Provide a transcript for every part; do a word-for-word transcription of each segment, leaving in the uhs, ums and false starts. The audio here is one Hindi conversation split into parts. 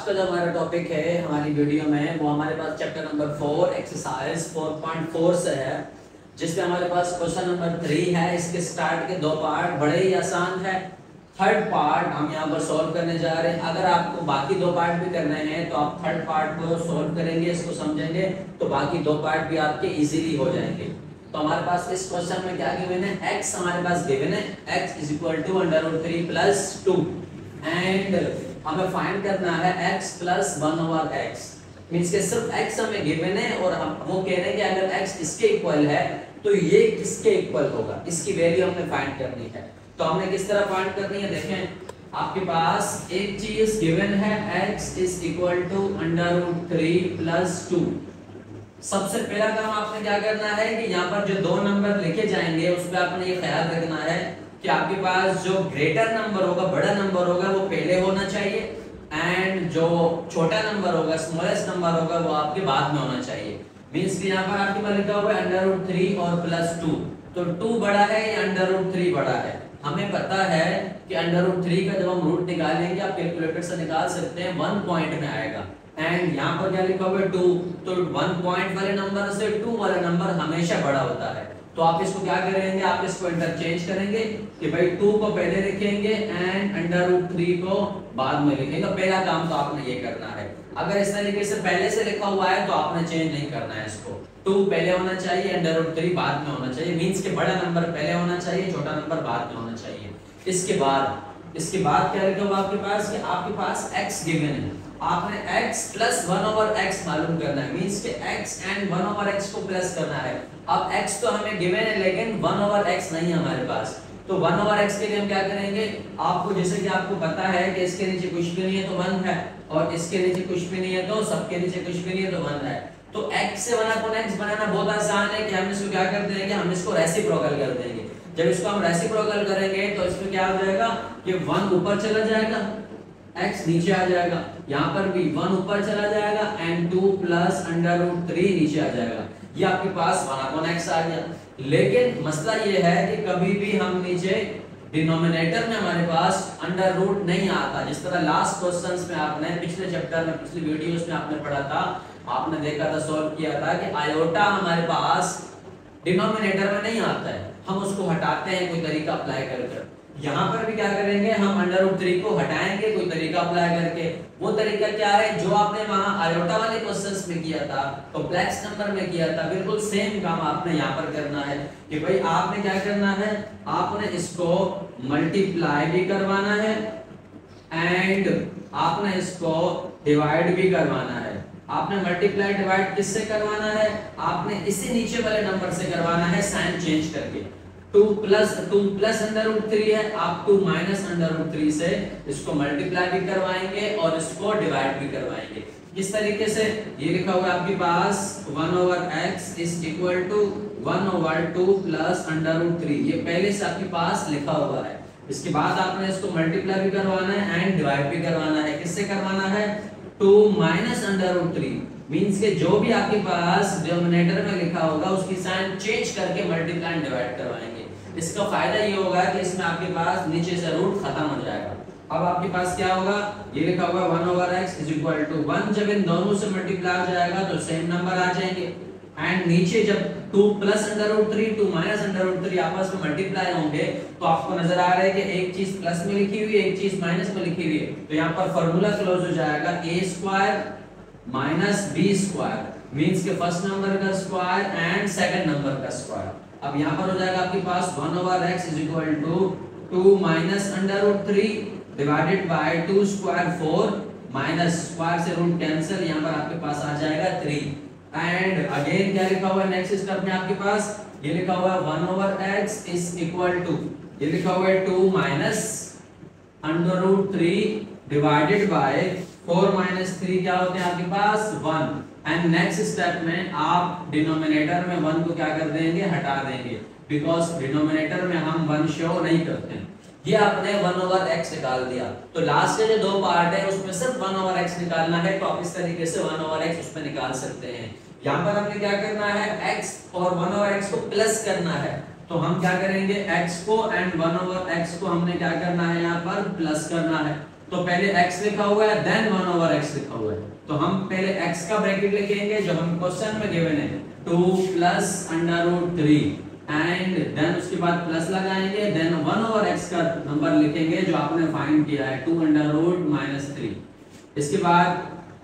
का जो हमारा टॉपिक है हमारी वीडियो में वो हमारे पास chapter number four exercise four point four से है, जिसमें हमारे पास क्वेश्चन नंबर थ्री है। इसके स्टार्ट के दो पार्ट बड़े ही आसान है। थर्ड पार्ट हम यहाँ पर सॉल्व करने जा रहे हैं। अगर आपको बाकी दो पार्ट भी करने हैं तो आप थर्ड पार्ट को सॉल्व करेंगे, इसको समझेंगे तो बाकी दो पार्ट भी आपके इजीली हो जाएंगे। तो हमारे पास इस क्वेश्चन में क्या गिवन है, x हमारे पास गिवन है, x is equal to under root three plus two and हमें फाइंड करना है x plus one over x। Means के सिर्फ x हमें गिवन है और हम वो कह रहे हैं कि अगर x इसके इक्वल है तो ये किसके इक्वल होगा, इसकी वैल्यू हमें फाइंड करनी है। तो हमने किस तरह फाइंड करनी है, देखें आपके पास एक चीज गिवन है x is equal to under root three plus two. सबसे पहला काम आपने क्या करना है कि यहाँ पर जो दो नंबर लिखे जाएंगे उस पर आपने ये ख्याल रखना है कि आपके पास जो ग्रेटर नंबर होगा, बड़ा नंबर होगा, वो पहले होना चाहिए एंड जो छोटा नंबर होगा, स्मॉलेस्ट नंबर होगा, वो आपके बाद में होना चाहिए। मींस कि यहाँ पर आपके पास लिखा हुआ है अंडर रूट थ्री और प्लस टू, तो टू बड़ा है या अंडर रूट थ्री बड़ा है। हमें पता है कि अंडर रूट थ्री का जब हम रूट निकालेंगे आप कैलकुलेटर से निकाल सकते हैं, वन पॉइंट में आएगा एंड यहाँ पर क्या लिखा हुआ है टू, तो वन पॉइंट वाले नंबर से टू वाला नंबर हमेशा बड़ा होता है। तो आप इसको क्या करेंगे, आप इसको इंटरचेंज करेंगे कि भाई टू को पहले लिखेंगे एंड अंडर रूट थ्री को बाद में लिखेंगे। पहला काम तो आपने ये करना है। अगर इस तरीके से पहले से लिखा हुआ है तो आपने चेंज नहीं करना है इसको। टू पहले होना चाहिए, अंडर रूट थ्री बाद में होना चाहिए। मींस के बड़ा नंबर पहले होना चाहिए, छोटा नंबर बाद में होना चाहिए। इसके बाद इसके बाद क्या लिखा हुआ आपके पास कि आपके पास x गिवन है, आपने x plus one over x मालूम करना है। मींस के x and one over x को प्लस करना है। अब x तो हमें गिवन है लेकिन वन ओवर x नहीं है हमारे पास, तो वन ओवर x के लिए हम क्या करेंगे, आपको जैसे कि आपको पता है कि इसके नीचे कुछ भी नहीं है तो वन है और इसके नीचे कुछ भी नहीं है तो सबके नीचे कुछ भी नहीं है तो वन है। तो x से वन अपॉन x बनाना बहुत आसान है कि हम इसको क्या कर देंगे, हम इसको रेसिप्रोकल कर देंगे। जब इसको हम रेसिप्रोकल करेंगे तो इसमें क्या हो जाएगा कि वन ऊपर चला जाएगा, x नीचे आ जाएगा, यहाँ पर भी वन ऊपर चला जाएगा and two plus under root three नीचे आ जाएगा। ये आपके पास वन अपॉन x आ गया। लेकिन मसला ये है कि कभी भी हम नीचे डिनोमिनेटर में हमारे पास अंडर रूट नहीं आता। जिस तरह लास्ट क्वेश्चंस में आपने पिछले चैप्टर में पिछली वीडियोस में आपने पढ़ा था, आपने देखा था, सॉल्व किया था कि आयोटा हमारे पास डिनोमिनेटर में नहीं आता है, हम उसको हटाते हैं कोई तरीका अप्लाई करके। यहाँ पर भी क्या करेंगे, हम अंडर रूट थ्री को हटाएंगे कोई तरीका अप्लाई करके। वो तरीका क्या है, जो आपने वहां आयोटा वाले क्वेश्चंस में किया था, कॉम्प्लेक्स नंबर में किया था, बिल्कुल सेम काम आपने यहाँ पर करना है कि भाई आपने क्या करना है, आपने इसको मल्टीप्लाई भी करवाना है एंड आपने इसको डिवाइड भी करवाना है। आपने मल्टीप्लाई डिवाइड किससे करवाना है, आपने इसी नीचे वाले नंबर से करवाना है, साइन चेंज करके। Two plus two plus under root three है, आप two minus under root three से इसको मल्टीप्लाई भी करवाएंगे और इसको डिवाइड भी करवाएंगे। इस तरीके से ये लिखा हुआ है आपके पास one over x is equal to one over two plus under root three, ये पहले से आपके पास लिखा हुआ है। इसके बाद आपने इसको मल्टीप्लाई भी करवाना है एंड डिवाइड भी करवाना है। किससे करवाना है, two minus under root three. Means के जो भी आपके पास डिनोमिनेटर में लिखा होगा उसकी साइन चेंज करके मल्टीप्लाई एंड डिवाइड करवाएंगे। इसका फायदा ये होगा कि इसमें आपके पास नीचे से रूट खत्म हो जाएगा। अब आपके पास क्या होगा, ये लिखा हुआ one over x is equal to one, जब इन दोनों से मल्टीप्लाई हो जाएगा तो सेम नंबर आ जाएंगे एंड नीचे जब two plus under root three two minus under root three आपस में मल्टीप्लाई होंगे तो आपको नजर आ रहा है कि एक चीज प्लस में लिखी हुई है, एक चीज माइनस में लिखी हुई है। तो यहाँ पर फॉर्मूला क्लोज हो जाएगा, a square minus B square, means के फर्स्ट नंबर का स्क्वायर एंड सेकंड नंबर का स्क्वायर। अब यहाँ पर हो जाएगा आपके पास one over x is equal to two minus under root three divided by two square four minus square से रूट कैंसिल, यहाँ पर आपके पास आ जाएगा थ्री एंड अगेन क्या लिखा हुआ है नेक्स्ट स्टेप में आपके पास, ये लिखा हुआ है one over x is equal to, ये लिखा हुआ है two minus under root three divided by four minus three, क्या होते हैं आपके पास वन एंड नेक्स्ट स्टेप में आप डिनोमिनेटर में वन को क्या कर देंगे, हटा देंगे, बिकॉज डिनोमिनेटर में हम वन शो नहीं करते। ये आपने वन ओवर x निकाल दिया। तो लास्ट के जो दो पार्ट है उसमें सिर्फ वन ओवर x निकालना है, तो आप इस तरीके से वन ओवर x उसमें निकाल सकते हैं। यहाँ पर हमने क्या करना है, x और वन ओवर x को प्लस करना है, तो हम क्या करेंगे, x को एंड वन ओवर x को हमने क्या करना है, यहाँ पर प्लस करना है। तो पहले x लिखा हुआ है देन वन ओवर x लिखा हुआ है, तो हम पहले x का ब्रैकेट लिखेंगे जो हम क्वेश्चन में गिवन है two plus under root three and then उसके बाद प्लस लगाएंगे देन वन ओवर x का नंबर लिखेंगे जो आपने फाइंड किया है two under root minus three. इसके बाद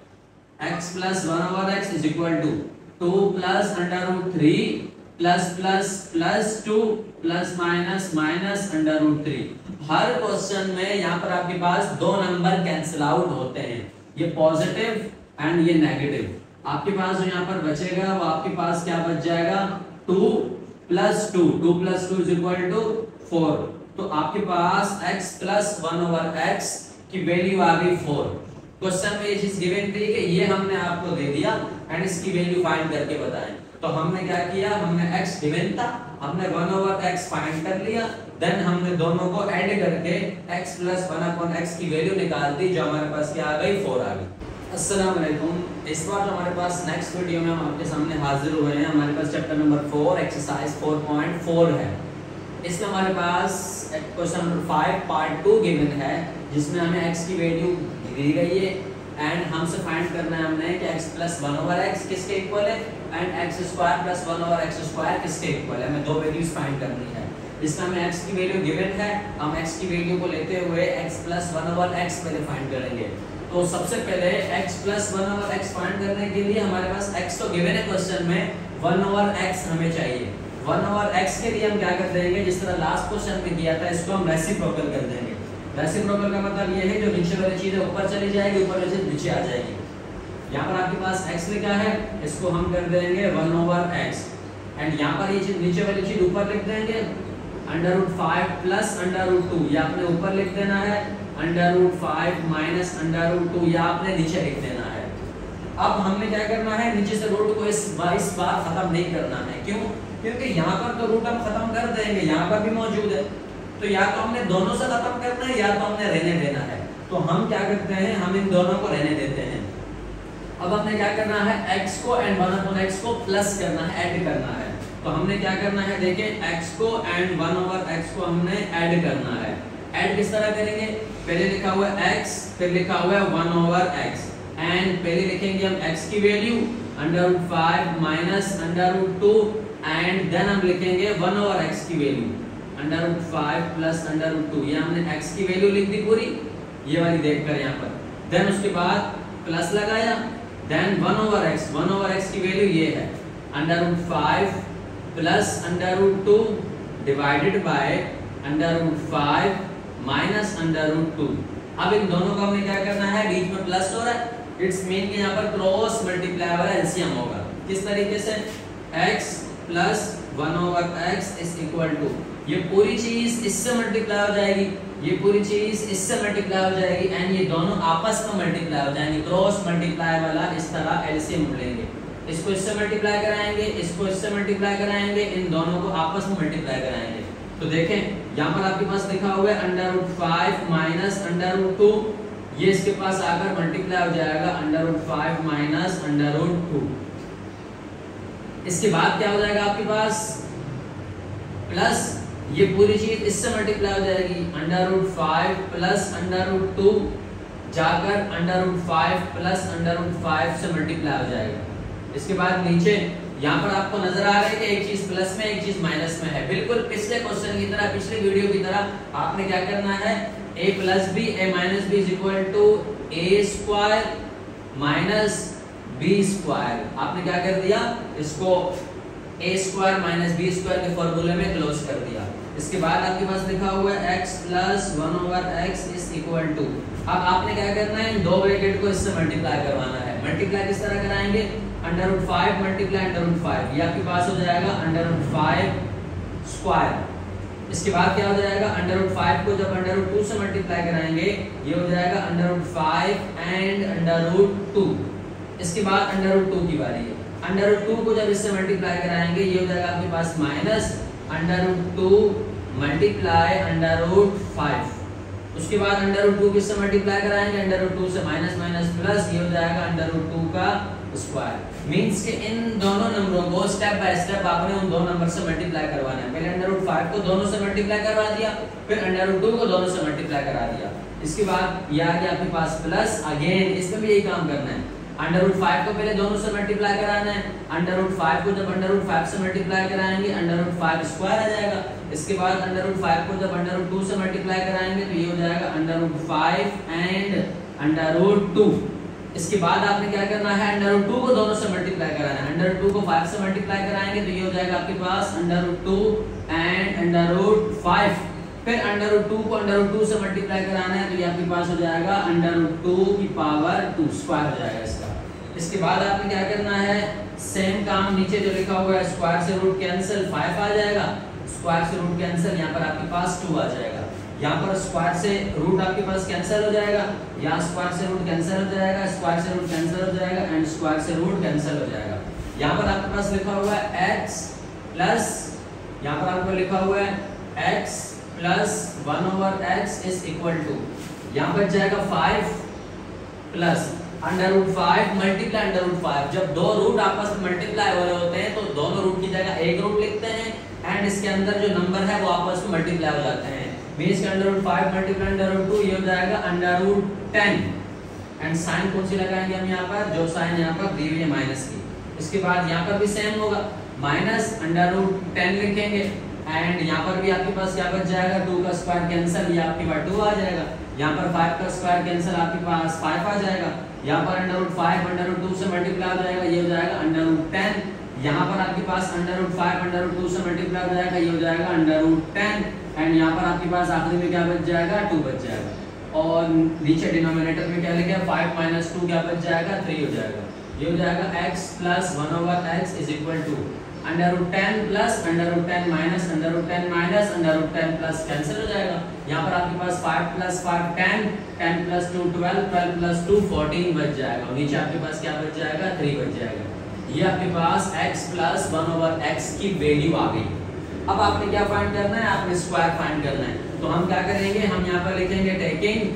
x plus one over x is equal to two plus under root three plus plus plus two plus minus minus under root three. हर क्वेश्चन में यहाँ पर आपके पास दो नंबर कैंसिल आउट होते हैं, ये पॉजिटिव एंड ये नेगेटिव। आपके पास जो यहाँ पर बचेगा वो आपके पास क्या बच जाएगा two plus two, two plus two is equal to four. तो आपके पास x plus one over x की वैल्यू आ गई फोर। क्वेश्चन में ये चीज गिवन थी कि ये हमने आपको दे दिया एंड इसकी वैल्यू फाइंड करके बताएं, तो हमने क्या किया, हमने x गिवन था, हमने वन ओवर x फाइंड कर लिया, देन हमने दोनों को ऐड करके x plus one upon x की वैल्यू निकाल दी जो हमारे पास क्या आ गई फोर आ गई। अस्सलाम वालेकुम। इस बार जो हमारे पास नेक्स्ट वीडियो में हम आपके सामने हाजिर हुए हैं, हमारे पास chapter number four exercise four point four है। इसमें हमारे पास question number five part two given है जिसमें हमें x की वैल्यू दी गई है एंड हमसे फाइंड करना है हमने कि x plus one over x किसके इक्वल है and x square plus one over x square किसके इक्वल है। हमें दो वैल्यूज फाइंड करनी है। इसमें हमें x की वैल्यू गिवन है, हम x की वैल्यू को लेते हुए x plus one over x पहले फाइंड करेंगे। तो सबसे पहले x plus one over x find करने के लिए हमारे पास x तो गिवन है क्वेश्चन में, वन ओवर x हमें चाहिए। वन ओवर x के लिए हम क्या कर देंगे, जिस तरह लास्ट क्वेश्चन में किया था इसको हम रेसिप्रोकल कर देंगे। रेसिप्रोकल का मतलब ये है जो नीचे वाली चीज ऊपर चली जाएगी, ऊपर वाली चीज नीचे आ जाएगी। यहाँ पर आपके पास x लिखा है, इसको हम कर देंगे वन ओवर x एंड यहाँ पर ये चीज नीचे वाली चीज ऊपर लिख देंगे under root five plus under root two, या आपने ऊपर लिख देना है under root five minus under root two, या आपने नीचे लिख देना है। अब हमने क्या करना है, नीचे से रूट को इस बार इस बार खत्म नहीं करना है। क्यों? क्योंकि यहाँ पर तो रूट हम खत्म कर देंगे, यहाँ पर भी मौजूद है, तो या तो हमने दोनों से खत्म करना है या तो हमने रहने देना है। तो हम क्या करते हैं, हम इन दोनों को रहने देते हैं। अब हमने क्या करना है, x को एंड वन अपॉन x को प्लस करना है, ऐड करना है। तो हमने क्या करना है, देखिए x को एंड वन ओवर x को हमने ऐड करना है। ऐड किस तरह करेंगे, पहले लिखा हुआ है x, फिर लिखा हुआ है वन ओवर x एंड पहले लिखेंगे हम x की value under root five minus under root two and then हम लिखेंगे वन ओवर x की value under root five plus under root two. ये हमने x की वैल्यू लिख दी पूरी, ये वाली देखकर यहाँ पर। देन उसके बाद प्लस लगाया, then one over x, one over x की वैल्यू ये है under root five plus under root two divided by under root five minus under root two. अब इन दोनों का हमें क्या करना है, बीच में प्लस हो रहा है, इट्स मीन कि यहाँ पर क्रॉस मल्टीप्लाई वाला एलसीएम होगा। किस तरीके से, x plus one over x is equal to, ये पूरी चीज इससे मल्टीप्लाई हो जाएगी, ये पूरी चीज इससे मल्टीप्लाई हो जाएगी एंड ये दोनों आपस में मल्टीप्लाई हो जाएंगे। क्रॉस मल्टीप्लाई वाला इस तरह एलसीएम लेंगे, इसको इससे मल्टीप्लाई कराएंगे, इसको इससे मल्टीप्लाई कराएंगे, इन दोनों को आपस में मल्टीप्लाई कराएंगे। तो देखें यहाँ पर आपके पास लिखा हुआ है under root five minus under root two, ये इसके पास आकर मल्टीप्लाई हो जाएगा under root five minus under root two. इसके बाद क्या हो जाएगा आपके पास, प्लस ये पूरी चीज इससे मल्टीप्लाई हो जाएगी under root five plus under root two जाकर under root five plus under root five से मल्टीप्लाई हो जाएगा। इसके बाद नीचे यहाँ पर आपको नजर आ रहा है कि एक चीज प्लस में एक चीज माइनस में है। बिल्कुल पिछले क्वेश्चन की तरह, पिछले वीडियो की तरह आपने क्या करना है, a plus B A minus B is equal to A square minus B square. आपने क्या कर दिया, इसको a square minus B square के फॉर्मूले में क्लोज कर दिया। इसके बाद आपके पास लिखा हुआ है x plus one over x is equal to. अब आपने क्या करना है, इन दो ब्रैकेट को इससे मल्टीप्लाई करवाना है। मल्टीप्लाई किस तरह कराएंगे, under root five multiply under root five, ये आपके पास हो जाएगा अंडर रूट फाइव स्क्वायर। इसके बाद क्या हो जाएगा, अंडर रूट फाइव को जब अंडर रूट टू से मल्टीप्लाई कराएंगे ये हो जाएगा under root five and under root two. इसके बाद अंडर रूट टू की बारी है, अंडर रूट टू को जब इससे मल्टीप्लाई कराएंगे ये हो जाएगा आपके पास minus under root two multiply under root five. उसके बाद अंडर रूट टू किससे मल्टीप्लाई कराएंगे, अंडर रूट टू से माइनस माइनस प्लस, ये हो जाएगा अंडर रूट टू का स्क्वायर। मींस के इन दोनों नंबरों को स्टेप बाय स्टेप आपने उन दो नंबर से मल्टीप्लाई करवाना है। पहले अंडर रूट फाइव को दोनों से मल्टीप्लाई करवा दिया, फिर अंडर रूट टू को दोनों से मल्टीप्लाई करा दिया। इसके बाद ये आ गया आपके पास प्लस, अगेन इसमें भी यही काम करना है। अंडर रूट फाइव को पहले दोनों से मल्टीप्लाई कराना है, अंडर रूट फाइव को जब अंडर रूट फाइव से मल्टीप्लाई कराएंगे अंडर रूट फाइव स्क्वायर आ जाएगा। इसके बाद अंडर रूट फाइव को जब अंडर रूट टू से मल्टीप्लाई कराएंगे तो ये हो जाएगा under root five and under root two. इसके बाद आपने क्या करना है, अंडर रूट टू को दोनों से मल्टीप्लाई कराना है, अंडर रूट टू को फाइव से मल्टीप्लाई कराएंगे तो ये हो जाएगा आपके पास under root two and under root five. फिर अंडर रूट टू को अंडर रूट टू से मल्टीप्लाई कराना है तो ये आपके पास हो जाएगा अंडर रूट टू की पावर टू स्क्वायर हो जाएगा इसका। इसके बाद आपने क्या करना है, सेम काम नीचे जो लिखा हुआ है स्क्वायर से रूट कैंसिल, फाइव आ जाएगा, स्क्वायर से रूट कैंसिल, यहाँ पर आपके पास टू आ जाएगा, यहाँ पर स्क्वायर से रूट आपके पास कैंसिल हो जाएगा, यहाँ स्क्वायर से रूट कैंसिल हो जाएगा, स्क्वायर से रूट कैंसिल हो जाएगा एंड स्क्वायर से रूट कैंसिल हो जाएगा। यहाँ पर आपके पास लिखा हुआ है x प्लस, यहाँ पर आपको लिखा हुआ है x plus one over x is equal to, यहाँ पर जाएगा five plus under root five multiply under root five. जब दो रूट आपस में मल्टीप्लाई हो रहे होते हैं तो दोनों रूट की जगह एक रूट लिखते हैं एंड इसके अंदर जो नंबर है वो आपस में मल्टीप्लाई हो जाते हैं। मींस का under root five multiply under root two ये हो जाएगा under root ten and sign कौन सी लगाएंगे हम यहाँ पर, जो साइन यहाँ पर दी हुई है माइनस की। इसके बाद यहाँ पर भी सेम होगा, माइनस अंडर रूट टेन लिखेंगे एंड यहाँ पर भी आपके पास क्या बच जाएगा, टू का स्क्वायर कैंसिल, ये आपके पास टू आ जाएगा, यहाँ पर फाइव का स्क्वायर कैंसिल आपके पास फाइव आ जाएगा, यहाँ पर under root five under root two से मल्टीप्लाई हो जाएगा, ये हो जाएगा अंडर रूट टेन, यहाँ पर आपके पास under root five under root two से मल्टीप्लाई हो जाएगा, ये हो जाएगा अंडर रूट टेन एंड यहाँ पर आपके पास आखिरी में क्या बच जाएगा, टू बच जाएगा और नीचे डिनोमिनेटर में क्या लिखा है, फाइव माइनस टू क्या बच जाएगा, थ्री हो जाएगा। ये हो जाएगा x plus one over x is equal to under root ten plus under root ten minus under root ten minus under root ten plus cancel हो जाएगा। यहाँ पर आपके पास five plus five ten, ten plus two twelve, twelve plus two fourteen बच जाएगा और नीचे आपके पास क्या बच जाएगा, थ्री बच जाएगा। ये आपके पास x plus one over x की वैल्यू आ गई। अब आपने क्या फाइंड करना है, आपने स्क्वायर फाइंड करना है। तो हम क्या करेंगे, हम यहाँ पर लिखेंगे taking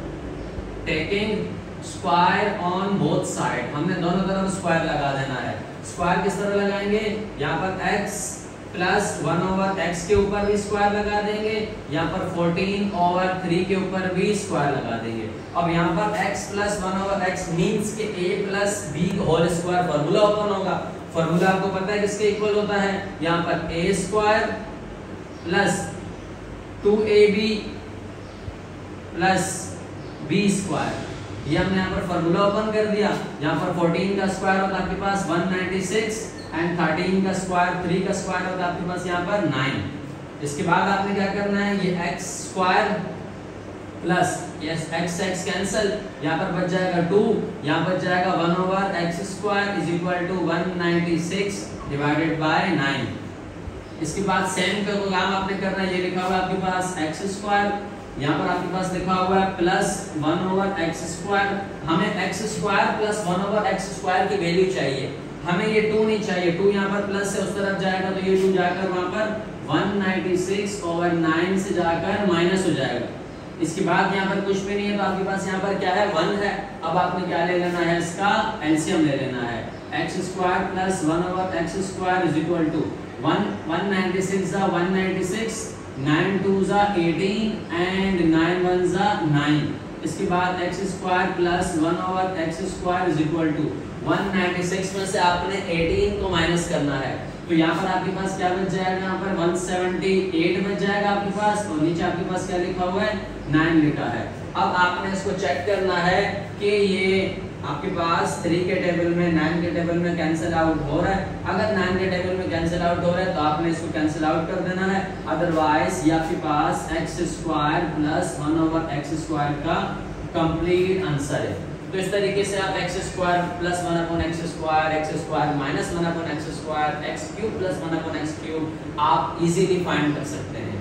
taking square on both side, हमने दोनों तरफ स्क्वायर लगा देना है। स्क्वायर किस तरह लगाएंगे, यहाँ पर x plus one over x के ऊपर भी स्क्वायर लगा देंगे, यहाँ पर फोर्टीन ओवर थ्री के ऊपर भी स्क्वायर लगा देंगे। अब यहाँ पर x plus one over x means के a plus b whole square formula open होगा। फॉर्मूला आपको पता है किसके इक्वल होता है, यहाँ पर a square plus two A B plus b square, ये हमने यहाँ पर फॉर्मूला ओपन कर दिया। यहाँ पर फोर्टीन का स्क्वायर होता है आपके पास one ninety six and thirteen का स्क्वायर, थ्री का स्क्वायर होता है आपके पास यहाँ पर नाइन। इसके बाद आपने क्या करना है, ये x square plus yes x x cancel, यहाँ पर बच जाएगा टू, यहाँ बच जाएगा one over x square is equal to one ninety six divided by nine. इसके बाद सेम का काम आपने करना है, ये लिखा हुआ है आपके पास x स्क्वायर, यहाँ पर आपके पास लिखा हुआ है plus one over x square. हमें x square plus one over x square की वैल्यू चाहिए, हमें ये टू नहीं चाहिए। टू यहाँ पर प्लस से उस तरफ जाएगा तो ये टू जाकर वहाँ पर one ninety six over nine से जाकर माइनस हो जाएगा। इसके बाद यहाँ पर कुछ भी नहीं है तो आपके पास यहाँ पर क्या है, वन है। अब आपने क्या ले लेना है, इसका एलसीएम ले लेना है। X square plus one over x square is equal to one one ninety six जा one ninety six, nine two जा एटीन एंड नाइन वन जा नाइन। इसके बाद x square plus one over x square is equal to one ninety six में से आपने एटीन को माइनस करना है तो यहाँ पर आपके पास क्या बच जाएगा, यहाँ पर वन सेवेंटी एट बच जाएगा आपके पास और नीचे आपके पास क्या लिखा हुआ है, नाइन लिखा है। अब आपने इसको चेक करना है कि ये आपके पास थ्री के टेबल में नाइन के टेबल में कैंसिल आउट हो रहा है। अगर नाइन के टेबल में कैंसिल आउट हो रहा है तो आपने इसको कैंसिल आउट कर देना है, अदरवाइज ये आपके पास x square plus one over x square का कंप्लीट आंसर है। तो इस तरीके से आप x square plus one upon x square, x square minus one upon x square, x cube plus one upon x cube आप इजीली फाइंड कर सकते हैं।